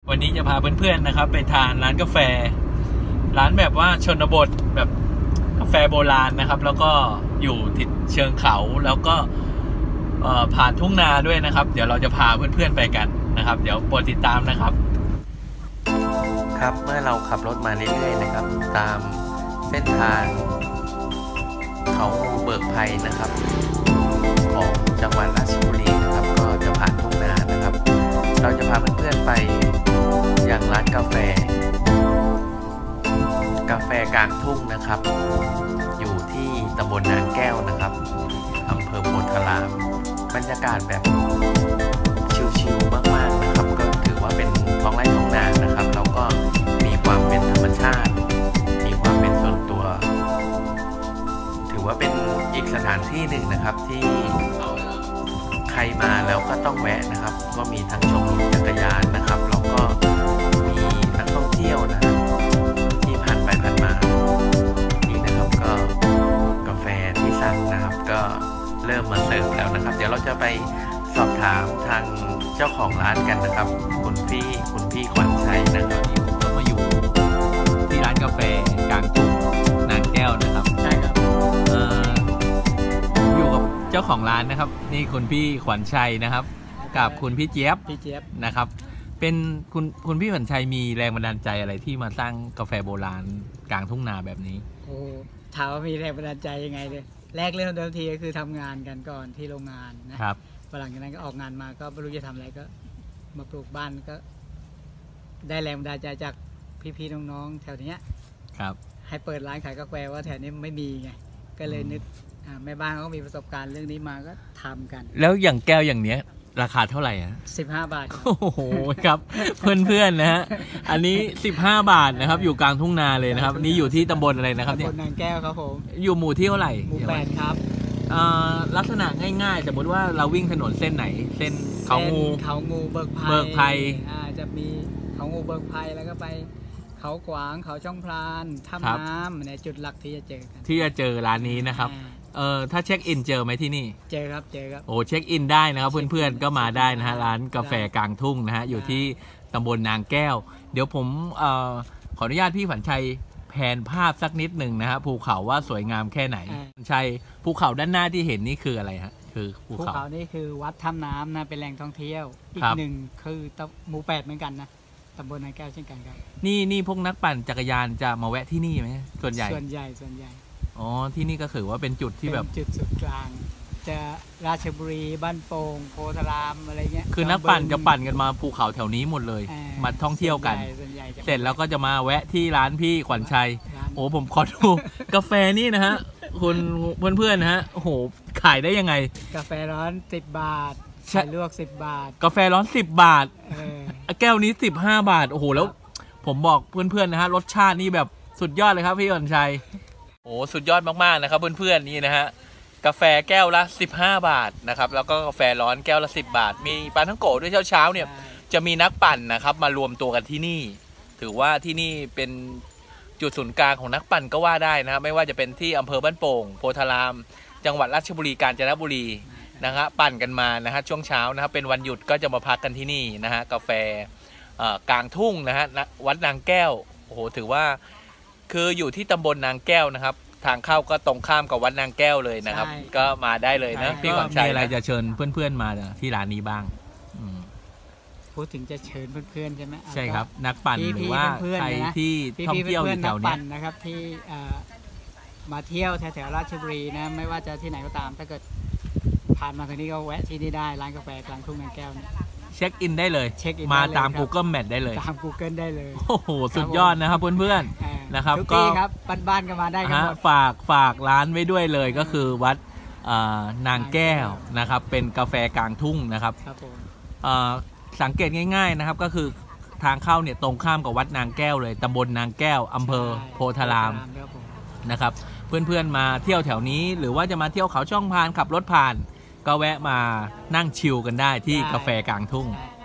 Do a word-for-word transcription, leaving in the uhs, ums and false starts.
วันนี้จะพาเพื่อนๆนะครับไปทานร้านกาแฟร้านแบบว่าชนบทแบบกาแฟโบราณนะครับแล้วก็อยู่ติดเชิงเขาแล้วก็ผ่านทุ่งนาด้วยนะครับเดี๋ยวเราจะพาเพื่อนๆไปกันนะครับเดี๋ยวโปรดติดตามนะครับครับเมื่อเราขับรถมาเรื่อยๆนะครับตามเส้นทางเขาเบิกไพรนะครับของจังหวัดราชบุรีนะครับก็จะผ่านทุ่งนานะครับเราจะพาเพื่อนๆไปยังร้านกาแฟกาแฟกลางทุ่งนะครับอยู่ที่ตำบลนางแก้วนะครับอำเภอโพธารามบรรยากาศแบบชิลๆมากๆนะครับก็ถือว่าเป็นท้องไร่ท้องนานะครับแล้วก็มีความเป็นธรรมชาติมีความเป็นส่วนตัวถือว่าเป็นอีกสถานที่หนึ่งนะครับที่ใครมาแล้วก็ต้องแวะนะครับก็มีทั้งชมรมจักรยานนะครับแล้วก็มีนักท่องเที่ยวนะครับที่ผ่านไปผ่านมานี่นะครับก็กาแฟที่สั่งนะครับก็เริ่มมาเสิร์ฟแล้วนะครับเดี๋ยวเราจะไปสอบถามทางเจ้าของร้านกันนะครับคุณพี่คุณพี่ขวัญชัยนะครับก็มาอยู่ที่ร้านกาแฟกลางทุ่งนางแก้วนะครับใช่ครับเอ่ออยู่กับเจ้าของร้านนะครับนี่คุณพี่ขวัญชัยนะครับกับคุณพี่เจี๊ยบพี่เจี๊ยบนะครับเป็นคุณคุณพี่ขวัญชัยมีแรงบันดาลใจอะไรที่มาสร้างกาแฟโบราณกลางทุ่งนาแบบนี้โอ้ถามว่ามีแรงบันดาลใจยังไงเลยแรกเริ่มเดิมทีก็คือทำงานกันก่อนที่โรงงานนะครับหลังจากนั้นก็ออกงานมาก็ไม่รู้จะทำอะไรก็มาปลูกบ้านก็ได้แรงบันดาลใจจากพี่ๆน้องๆแถวนี้ครับให้เปิดร้านขายกาแฟว่าแถวนี้ไม่มีไงก็เลยนึกแม่บ้านเขาก็มีประสบการณ์เรื่องนี้มาก็ทำกันแล้วอย่างแก้วอย่างเนี้ยราคาเท่าไหร่อ่ะสิบห้าบาทโอ้โหครับเพื่อนๆนะฮะอันนี้สิบห้าบาทนะครับอยู่กลางทุ่งนาเลยนะครับนี่อยู่ที่ตำบลอะไรนะครับเนี่ยตำบลนางแก้วครับผมอยู่หมู่ที่เท่าไหร่หมู่แปดครับลักษณะง่ายๆสมมติว่าเราวิ่งถนนเส้นไหนเส้นเขางูเขางูเบิกไพรเบิกไพรจะมีเขางูเบิกไพรแล้วก็ไปเขาขวางเขาช่องพลานถ้ำน้ำในจุดหลักที่จะเจอกันที่จะเจอร้านนี้นะครับเออถ้าเช็คอินเจอไหมที่นี่เจอครับเจอครับโอ้เช็คอินได้นะครับเพื่อนๆก็มาได้นะฮะร้านกาแฟกลางทุ่งนะฮะอยู่ที่ตำบลนางแก้วเดี๋ยวผมเอ่อขออนุญาตพี่ขวัญชัยแผนภาพสักนิดหนึ่งนะฮะภูเขาว่าสวยงามแค่ไหนใช่ภูเขาด้านหน้าที่เห็นนี่คืออะไรฮะคือภูเขาภูเขานี่คือวัดถ้ำน้ำนะเป็นแหล่งท่องเที่ยวอีกหนึ่งคือหมู่แปดเหมือนกันนะตำบลนางแก้วเช่นกันครับนี่นี่พวกนักปั่นจักรยานจะมาแวะที่นี่ไหมส่วนใหญ่ส่วนใหญ่ส่วนใหญ่อ๋อที่นี่ก็ถือว่าเป็นจุดที่แบบจุดสุดกลางจะราชบุรีบ้านโป่งโพธารามอะไรเงี้ยคือนักปั่นจะปั่นกันมาภูเขาแถวนี้หมดเลยมาท่องเที่ยวกันเสร็จแล้วก็จะมาแวะที่ร้านพี่ขวัญชัยโอ้ผมขอดูกาแฟนี่นะฮะคุณเพื่อนๆนะฮะโอ้โหขายได้ยังไงกาแฟร้อนสิบบาทชาลวกสิบบาทกาแฟร้อนสิบบาทแก้วนี้สิบห้าบาทโอ้โหแล้วผมบอกเพื่อนๆนะฮะรสชาตินี่แบบสุดยอดเลยครับพี่ขวัญชัยโอ้สุดยอดมากๆนะครับเพื่อนๆนี่นะฮะกาแฟแก้วละสิบห้าบาทนะครับแล้วก็กาแฟร้อนแก้วละสิบบาทมีปาท่องโกะด้วยเช้าๆเนี่ยจะมีนักปั่นนะครับมารวมตัวกันที่นี่ถือว่าที่นี่เป็นจุดศูนย์กลางของนักปั่นก็ว่าได้นะครับไม่ว่าจะเป็นที่อำเภอบ้านโป่งโพธารามจังหวัดราชบุรีกาญจนบุรีนะฮะปั่นกันมานะฮะช่วงเช้านะครับเป็นวันหยุดก็จะมาพักกันที่นี่นะฮะกาแฟกลางทุ่งนะฮะวัดนางแก้วโอ้โหถือว่าคืออยู่ที่ตำบลนางแก้วนะครับทางเข้าก็ตรงข้ามกับวัดนางแก้วเลยนะครับก็มาได้เลยนะพี่ขวัญชัยมีอะไรจะเชิญเพื่อนๆมาที่ร้านนี้บ้างพูดถึงจะเชิญเพื่อนๆใช่ไหมใช่ครับนักปั่นหรือว่าใครที่ท่องเที่ยวอยู่แถวนี้นะครับที่มาเที่ยวแถวๆราชบุรีนะไม่ว่าจะที่ไหนก็ตามถ้าเกิดผ่านมาทางนี้ก็แวะที่นี่ได้ร้านกาแฟกลางทุ่งนางแก้วเช็คอินได้เลยมาตาม Google Map ได้เลยตาม Google ได้เลยโอ้โหสุดยอดนะครับเพื่อนๆนะครับก็ครับบ้านๆก็มาได้ครับฝากฝากร้านไว้ด้วยเลยก็คือวัดนางแก้วนะครับเป็นกาแฟกลางทุ่งนะครับสังเกตง่ายๆนะครับก็คือทางเข้าเนี่ยตรงข้ามกับวัดนางแก้วเลยตำบลนางแก้วอำเภอโพธารามนะครับเพื่อนๆมาเที่ยวแถวนี้หรือว่าจะมาเที่ยวเขาช่องพานขับรถผ่านก็แวะมานั่งชิลกันได้ที่กาแฟกลางทุ่ง